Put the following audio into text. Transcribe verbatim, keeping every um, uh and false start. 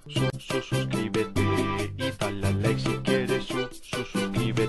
Su, su, suscríbete y dale a like si quieres. Su, su, suscríbete.